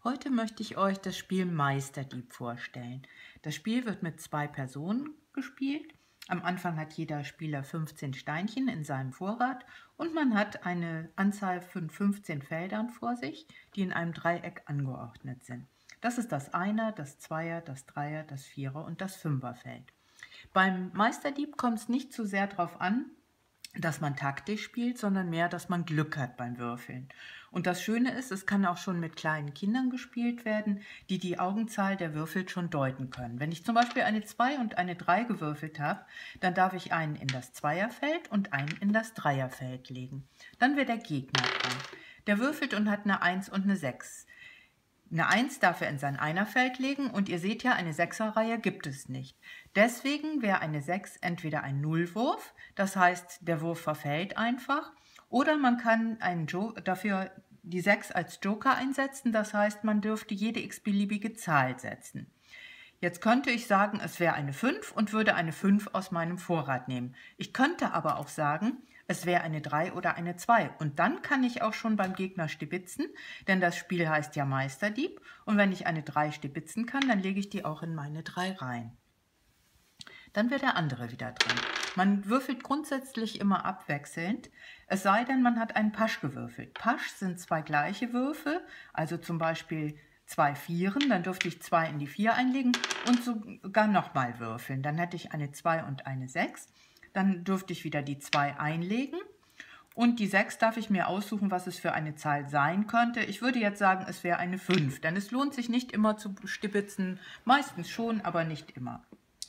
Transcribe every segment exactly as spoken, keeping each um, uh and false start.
Heute möchte ich euch das Spiel Meisterdieb vorstellen. Das Spiel wird mit zwei Personen gespielt. Am Anfang hat jeder Spieler fünfzehn Steinchen in seinem Vorrat und man hat eine Anzahl von fünfzehn Feldern vor sich, die in einem Dreieck angeordnet sind. Das ist das Einer, das Zweier, das Dreier, das Vierer und das Fünferfeld. Beim Meisterdieb kommt es nicht so sehr darauf an, dass man taktisch spielt, sondern mehr, dass man Glück hat beim Würfeln. Und das Schöne ist, es kann auch schon mit kleinen Kindern gespielt werden, die die Augenzahl der Würfel schon deuten können. Wenn ich zum Beispiel eine zwei und eine drei gewürfelt habe, dann darf ich einen in das Zweierfeld und einen in das Dreierfeld legen. Dann wird der Gegner dran. Der würfelt und hat eine eins und eine sechs. Eine eins darf er in sein Einerfeld legen und ihr seht ja, eine Sechserreihe gibt es nicht. Deswegen wäre eine sechs entweder ein Nullwurf, das heißt, der Wurf verfällt einfach, oder man kann einen jo dafür die sechs als Joker einsetzen, das heißt, man dürfte jede x-beliebige Zahl setzen. Jetzt könnte ich sagen, es wäre eine fünf und würde eine fünf aus meinem Vorrat nehmen. Ich könnte aber auch sagen, es wäre eine drei oder eine zwei. Und dann kann ich auch schon beim Gegner stibitzen, denn das Spiel heißt ja Meisterdieb. Und wenn ich eine drei stibitzen kann, dann lege ich die auch in meine drei rein. Dann wird der andere wieder dran. Man würfelt grundsätzlich immer abwechselnd, es sei denn, man hat einen Pasch gewürfelt. Pasch sind zwei gleiche Würfe, also zum Beispiel zwei Vieren, dann dürfte ich zwei in die vier einlegen und sogar nochmal würfeln. Dann hätte ich eine zwei und eine sechs. Dann dürfte ich wieder die zwei einlegen und die sechs darf ich mir aussuchen, was es für eine Zahl sein könnte. Ich würde jetzt sagen, es wäre eine fünf, denn es lohnt sich nicht immer zu stibitzen, meistens schon, aber nicht immer.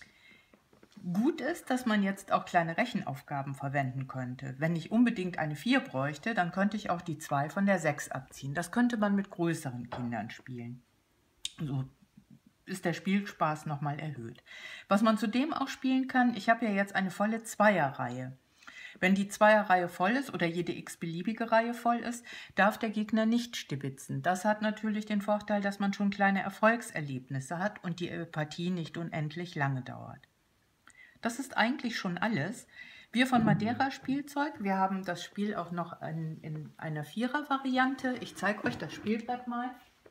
Gut ist, dass man jetzt auch kleine Rechenaufgaben verwenden könnte. Wenn ich unbedingt eine vier bräuchte, dann könnte ich auch die zwei von der sechs abziehen. Das könnte man mit größeren Kindern spielen. So ist der Spielspaß nochmal erhöht. Was man zudem auch spielen kann, ich habe ja jetzt eine volle Zweierreihe. Wenn die Zweierreihe voll ist oder jede x-beliebige Reihe voll ist, darf der Gegner nicht stibitzen. Das hat natürlich den Vorteil, dass man schon kleine Erfolgserlebnisse hat und die Partie nicht unendlich lange dauert. Das ist eigentlich schon alles. Wir von Madeira Spielzeug, wir haben das Spiel auch noch in, in einer Vierer-Variante. Ich zeige euch das Spielbrett mal.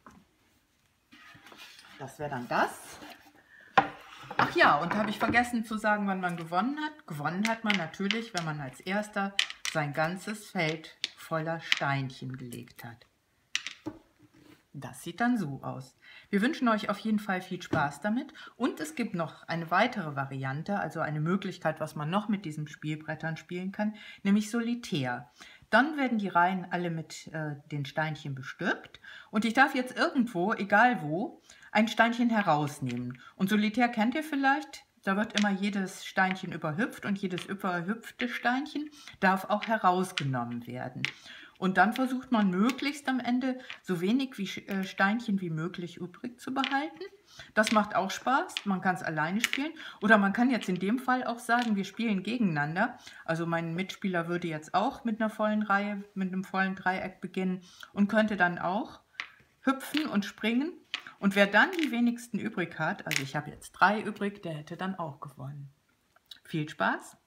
Das wäre dann das. Ach ja, und habe ich vergessen zu sagen, wann man gewonnen hat. Gewonnen hat man natürlich, wenn man als Erster sein ganzes Feld voller Steinchen gelegt hat. Das sieht dann so aus. Wir wünschen euch auf jeden Fall viel Spaß damit und es gibt noch eine weitere Variante, also eine Möglichkeit, was man noch mit diesen Spielbrettern spielen kann, nämlich Solitär. Dann werden die Reihen alle mit äh, den Steinchen bestückt und ich darf jetzt irgendwo, egal wo, ein Steinchen herausnehmen. Und Solitär kennt ihr vielleicht, da wird immer jedes Steinchen überhüpft und jedes überhüpfte Steinchen darf auch herausgenommen werden. Und dann versucht man möglichst am Ende so wenig wie Steinchen wie möglich übrig zu behalten. Das macht auch Spaß, man kann es alleine spielen. Oder man kann jetzt in dem Fall auch sagen, wir spielen gegeneinander. Also mein Mitspieler würde jetzt auch mit einer vollen Reihe, mit einem vollen Dreieck beginnen und könnte dann auch hüpfen und springen. Und wer dann die wenigsten übrig hat, also ich habe jetzt drei übrig, der hätte dann auch gewonnen. Viel Spaß!